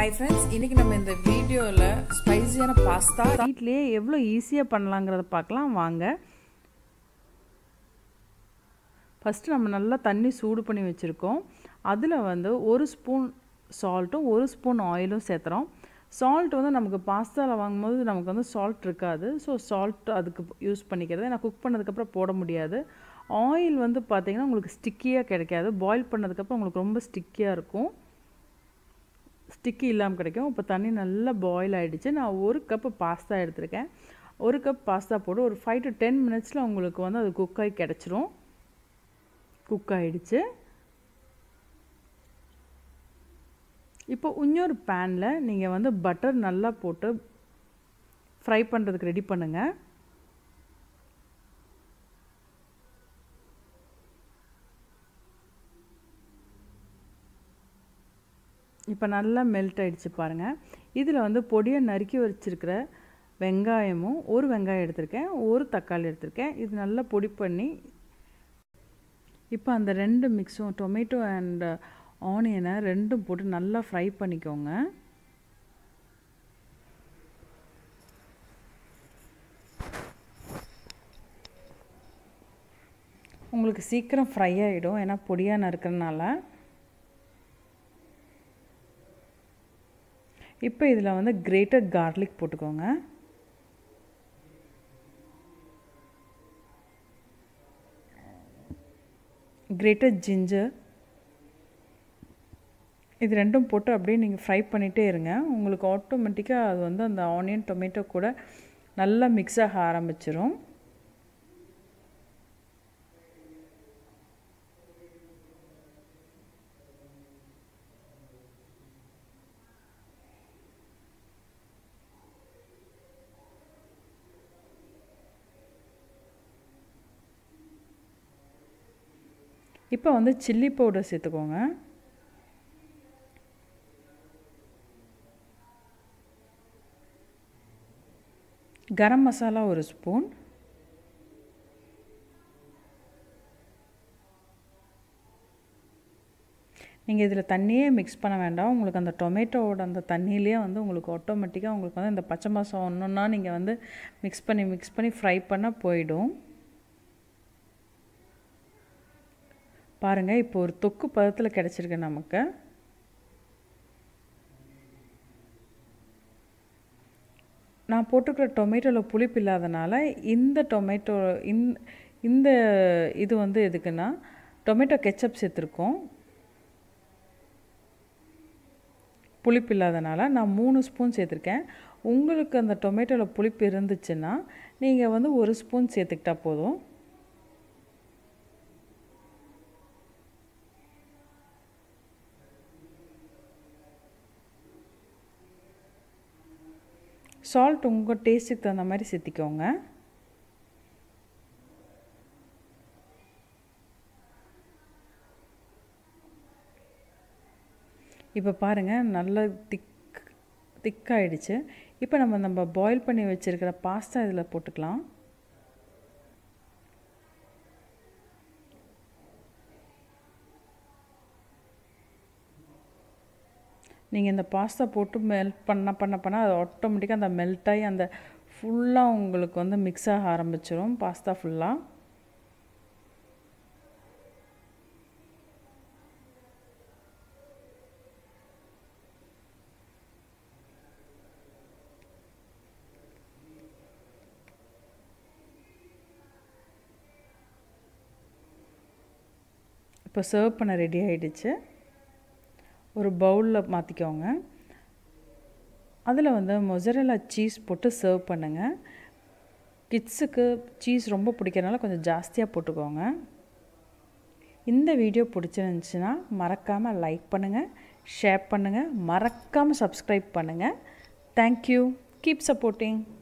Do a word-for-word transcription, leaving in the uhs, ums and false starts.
Hi friends, இன்னைக்கு நம்ம இந்த வீடியோல ஸ்பைசியான பாஸ்தா வீட்லயே எவ்வளவு ஈஸியா பண்ணலாம்ங்கறத பார்க்கலாம் வாங்க. ஃபர்ஸ்ட் நம்ம நல்லா தண்ணி சூடு பண்ணி வச்சிருக்கோம். அதுல வந்து ஒரு ஸ்பூன் சால்ட்டும் ஒரு ஸ்பூன் ஆயிலும் சேர்த்துறோம். சால்ட் வந்து நமக்கு பாஸ்தால வாங்கும்போது நமக்கு வந்து சால்ட் இருக்காது. சோ சால்ட் அதுக்கு யூஸ் பண்ணிக்கிறது. நான் குக் பண்ணதுக்கு அப்புறம் போட முடியாது. ஆயில் வந்து பாத்தீங்கன்னா உங்களுக்கு ஸ்டிக்கியா கிடைக்காது. பாயில் பண்ணதுக்கு அப்புறம் உங்களுக்கு ரொம்ப ஸ்டிக்கியா இருக்கும். ஸ்டிக்கி இல்லாம கிடைக்கும். இப்போ தண்ணி நல்லா பாயில் ஆயிடுச்சு. நான் ஒரு கப் பாஸ்தா எடுத்துர்க்கேன். ஒரு கப் பாஸ்தா போட்டு ஒரு five to ten மினிட்ஸ்ல உங்களுக்கு வந்து அது குக் ஆகி கிடைச்சிரும். குக் ஆயிடுச்சு. இப்போ இன்னொரு panல நீங்க வந்து பட்டர் நல்லா போட்டு ஃப்ரை பண்றதுக்கு ரெடி பண்ணுங்க. இப்போ நல்லா மெல்ட் ஆயிடுச்சு பாருங்க. இதுல வந்து பொடியா நறுக்கி வச்சிருக்கிற வெங்காயமும் ஒரு வெங்காயம் எடுத்துர்க்கேன். ஒரு தக்காளி எடுத்துர்க்கேன். இது நல்லா பொடி பண்ணி இப்போ அந்த ரெண்டு மிக்ஸும் டொமேட்டோ and ஆனியனை ரெண்டும் போட்டு நல்லா ஃப்ரை பண்ணிக்கோங்க. உங்களுக்கு சீக்கிரம் ஃப்ரை ஆயிடும் ஏனா பொடியா நறுக்கறனால. இப்போ இதல வந்து grated garlic போட்டுக்கோங்க. grated ginger இது ரெண்டும் போட்டு அப்படியே நீங்க ஃப்ரை பண்ணிட்டே இருங்க. உங்களுக்கு ஆட்டோமேட்டிக்கா அது வந்து அந்த ஆனியன் டொமேட்டோ கூட நல்லா mix ஆக ஆரம்பிச்சிரும். இப்போ வந்து chilli powder சேர்த்துக்கோங்க. Garam Masala ஒரு ஸ்பூன். நீங்க இதல தண்ணியே mix பண்ண வேண்டாம். உங்களுக்கு அந்த டொமேட்டோவோட அந்த தண்ணியிலே வந்து உங்களுக்கு ஆட்டோமேட்டிக்கா உங்களுக்கு வந்து அந்த பச்சை மாசம் ஒண்ணுன்னா நீங்க வந்து mix பண்ணி mix பண்ணி ஃப்ரை பண்ணா போய்டும். பாருங்க இப்போ ஒரு தொக்கு பதத்துல கிடைச்சிருக்கு நமக்கு. நான் போட்டுக்கிற டொமேட்டோல புளிப்பு இல்லாதனால இந்த டொமேட்டோ இந்த இது வந்து எதுக்குன்னா டொமேட்டோ கெச்சப் சேர்த்திருக்கோம். புளிப்பு இல்லாதனால நான் மூணு ஸ்பூன் சேர்த்திருக்கேன். உங்களுக்கு அந்த டொமேட்டோல புளிப்பு இருந்துச்சுன்னா நீங்க வந்து ஒரு ஸ்பூன் சேர்த்துக்கிட்டா போதும். salt உங்க டேஸ்ட்க்கு தகுந்த மாதிரி சேர்த்திக்கோங்க. இப்போ பாருங்க நல்லா திக் திக் ஆயிடுச்சு. இப்போ நம்ம நம்ம பாயில் பண்ணி வச்சிருக்கிற பாஸ்தா இதல போட்டுக்கலாம். நீங்க இந்த பாஸ்தா போட்டு மெல்ட் பண்ண பண்ண பண்ண அது ஆட்டோமேட்டிக்கா அந்த மெல்ட் ஆயி அந்த ஃபுல்லா உங்களுக்கு வந்து mix ஆக ஆரம்பிச்சிரும் பாஸ்தா ஃபுல்லா. இப்போ சர்வ் பண்ண ரெடி ஆயிடுச்சு. ஒரு பவுல்ல மாத்திக்கோங்க. அதுல வந்து Mozzarella Cheese போட்டு சர்வ் பண்ணுங்க. கிட்ஸ்க்கு சீஸ் ரொம்ப பிடிக்கிறனால கொஞ்சம் ஜாஸ்தியா போட்டுக்கோங்க. இந்த வீடியோ பிடிச்சிருந்துச்சுனா மறக்காம லைக் பண்ணுங்க, ஷேர் பண்ணுங்க, மறக்காம Subscribe பண்ணுங்க. Thank you. Keep supporting.